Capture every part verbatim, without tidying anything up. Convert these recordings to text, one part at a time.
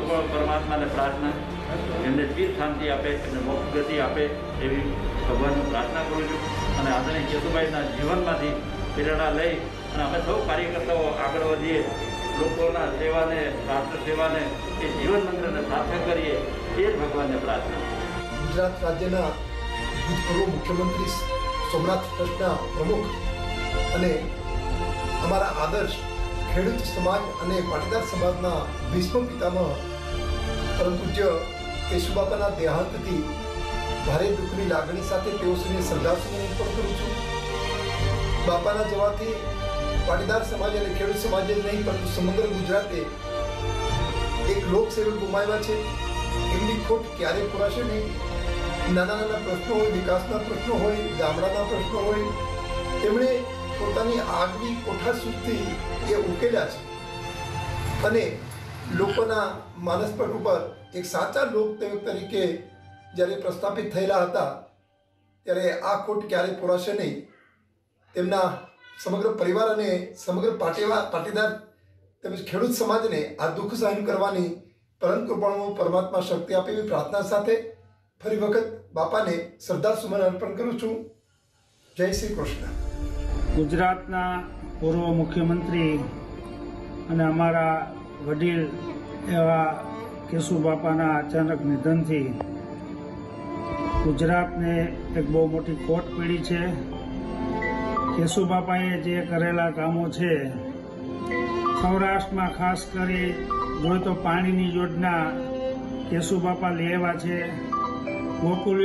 परमात्मा ने प्रार्थना एमने चिर शांति आपे एमने मोक्ष गति आपे एवी भगवान प्रार्थना करूँ छूँ। અને આદરણીય કેશુભાઈના જીવનમાંથી પ્રેરણા લઈ અને અમે સૌ કાર્યકર્તાઓ આગળ વધીએ, લોકોના સેવાને, રાષ્ટ્ર સેવાને એ જીવન મંત્રને સાર્થક કરીએ, એ જ ભગવાનને પ્રાર્થના. ગુજરાત રાજ્યના ભૂતપૂર્વ મુખ્યમંત્રી સોમનાથ ટ્રસ્ટના પ્રમુખ અને અમારા આદર્શ ખેડૂત સમાજ અને પાટીદાર સમાજના ભીષ્મ પિતામહ પરમ પૂજ્ય કેશુબાપાના દેહાંતથી ભારે દુઃખની લાગણી સાથે તેઓને શ્રદ્ધાસુમન અર્પણ કરું છું. બાપાના જવાથી પાટીદાર સમાજ અને ખેડૂત સમાજ જ નહીં પરંતુ સમગ્ર ગુજરાતે એક લોકસેવક ગુમાવ્યા છે. એમની ખોટ ક્યારે પૂરાશે નહીં. નાના નાના પ્રશ્નો હોય, વિકાસના પ્રશ્નો હોય, ગામડાના પ્રશ્નો હોય, તેમણે પોતાની આગવી કોઠા સુધી એ ઉકેલ્યા છે અને લોકોના માનસપટ ઉપર એક સાચા લોકસેવક તરીકે જ્યારે પ્રસ્થાપિત થયેલા હતા ત્યારે આ ખોટ ક્યારે પૂરાશે નહીં. તેમના સમગ્ર પરિવાર અને સમગ્ર પાટીદાર પાટીદાર તેમજ ખેડૂત સમાજને આ દુઃખ સહન કરવાની પરમ કૃપાળુ પરમાત્મા શક્તિ આપે એવી પ્રાર્થના સાથે ફરી વખત બાપાને શ્રદ્ધાસુમન અર્પણ કરું છું. જય શ્રી કૃષ્ણ. ગુજરાતના પૂર્વ મુખ્યમંત્રી અને અમારા વડીલ એવા કેશુબાપાના અચાનક નિધનથી ગુજરાતને એક બહુ મોટી ખોટ પડી છે. કેશુબાપાએ જે કરેલા કામો છે, સૌરાષ્ટ્રમાં ખાસ કરી જોઈએ તો પાણીની યોજના કેશુબાપા લઈ આવ્યા છે. ગોકુલ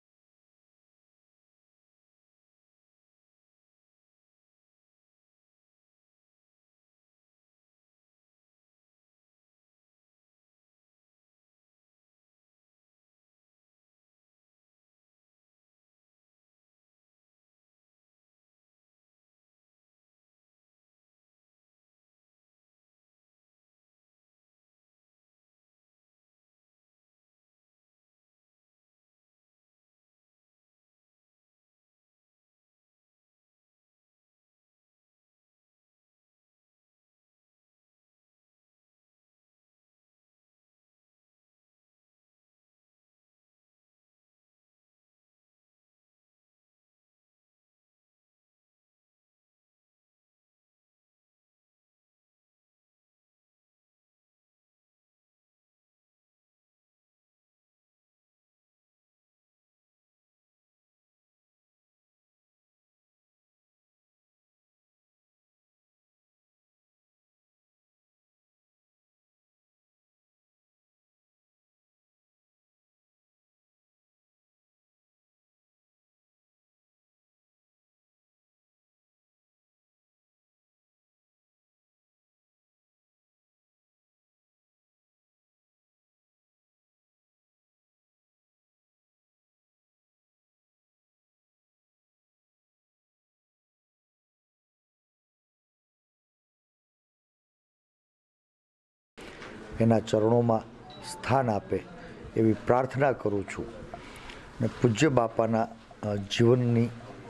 એના ચરણોમાં સ્થાન આપે એવી પ્રાર્થના કરું છું. અને પૂજ્ય બાપાના જીવનની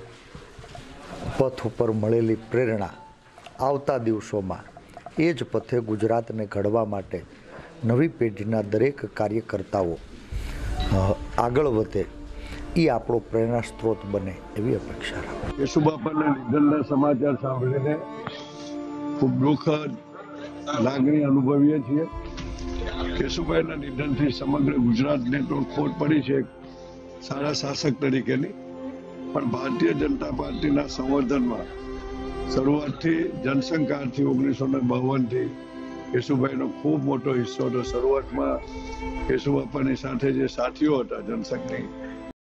પથ ઉપર મળેલી પ્રેરણા આવતા દિવસોમાં એ જ પથે ગુજરાતને ઘડવા માટે નવી પેઢીના દરેક કાર્યકર્તાઓ આગળ વધે એ આપણો પ્રેરણા સ્ત્રોત બને એવી અપેક્ષા રાખું. કેશુબાપાના નિધનના સમાચાર સાંભળીને ખૂબ દુઃખદ લાગણી અનુભવીએ છીએ. કેશુભાઈના નિધનથી સમગ્ર ગુજરાતને તો ખોટ પડી છે સારા શાસક તરીકેની, પણ ભારતીય જનતા પાર્ટીના સંવર્ધનમાં શરૂઆતથી જનસંઘથી ઓગણીસો ને બાવનથી કેશુભાઈનો ખૂબ મોટો હિસ્સો હતો. શરૂઆતમાં કેશુબાપાની સાથે જે સાથીઓ હતા જનસંઘની